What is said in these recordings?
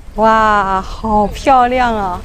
哇，好漂亮啊！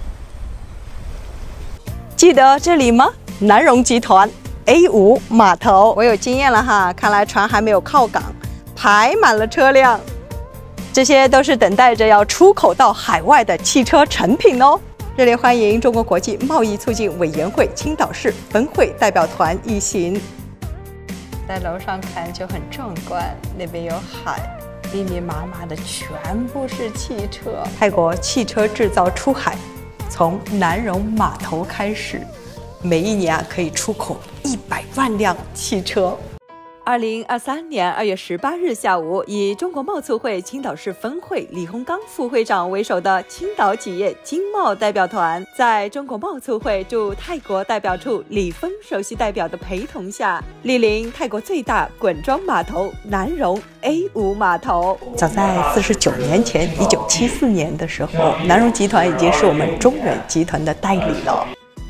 记得这里吗？南荣集团 A5 码头，我有经验了哈，看来船还没有靠港，排满了车辆，这些都是等待着要出口到海外的汽车成品哦。热烈欢迎中国国际贸易促进委员会青岛市分会代表团一行。在楼上看就很壮观，那边有海，密密麻麻的全部是汽车。泰国汽车制造出海，从南荣码头开始，每一年可以出口100万辆汽车。2023年2月18日下午，以中国贸促会青岛市分会李洪刚副会长为首的青岛企业经贸代表团，在中国贸促会驻泰国代表处李峰首席代表的陪同下，莅临泰国最大滚装码头南荣 A5 码头。早在49年前，1974年的时候，南荣集团已经是我们中远集团的代理了。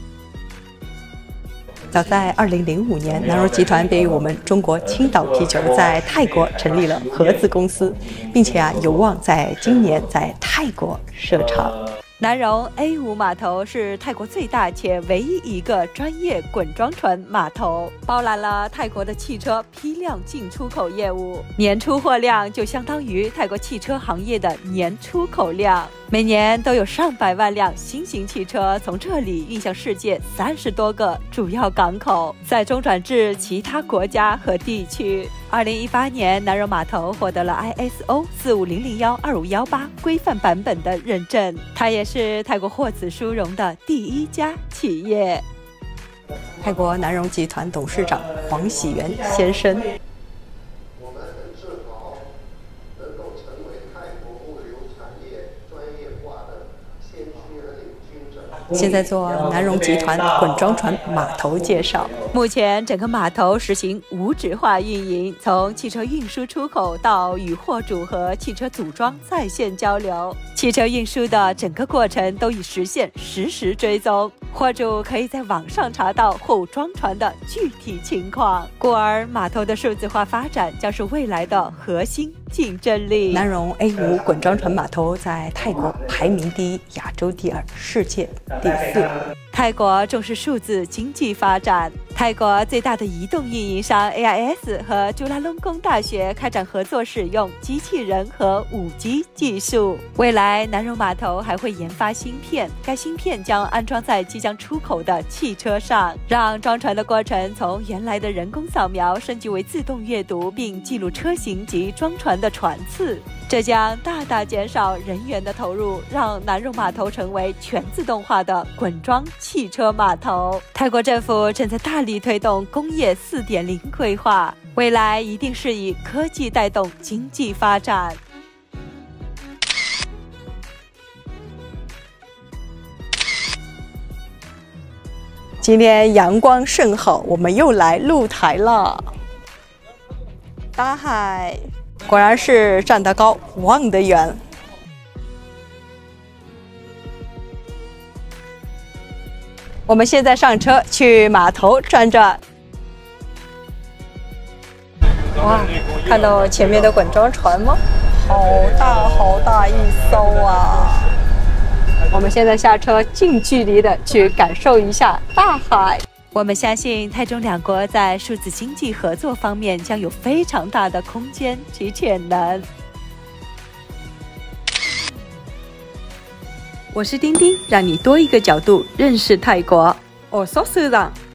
早在2005年，南荣集团便与我们中国青岛啤酒在泰国成立了合资公司，并且有望在今年在泰国设厂。南荣 A5 码头是泰国最大且唯一一个专业滚装船码头，包揽了泰国的汽车批量进出口业务，年出货量就相当于泰国汽车行业的年出口量。每年都有上百万辆新型汽车从这里运向世界30多个主要港口，再中转至其他国家和地区。2018年，南荣码头获得了 ISO 45001-2518规范版本的认证，它也是泰国获此殊荣的第一家企业。泰国南荣集团董事长黄喜元先生。现在做南荣集团滚装船码头介绍。目前整个码头实行无纸化运营，从汽车运输出口到与货主和汽车组装在线交流，汽车运输的整个过程都已实现实时追踪，货主可以在网上查到货物装船的具体情况。故而码头的数字化发展将是未来的核心竞争力。南荣 A5 滚装船码头在泰国排名第1，亚洲第2，世界第4。泰国重视数字经济发展，泰国最大的移动运营商 AIS 和朱拉隆功大学开展合作，使用机器人和5G 技术。未来南荣码头还会研发芯片，该芯片将安装在即将出口的汽车上，让装船的过程从原来的人工扫描升级为自动阅读并记录车型及装船的船次。这将大大减少人员的投入，让南荣码头成为全自动化的滚装汽车码头。泰国政府正在大力推动工业4.0规划，未来一定是以科技带动经济发展。今天阳光甚好，我们又来露台了。大海果然是站得高，望得远。我们现在上车去码头转转。哇，看到前面的滚装船吗？好大好大一艘啊！我们现在下车，近距离的去感受一下大海。我们相信泰中两国在数字经济合作方面将有非常大的空间及潜能。我是丁丁，让你多一个角度认识泰国。我说是的。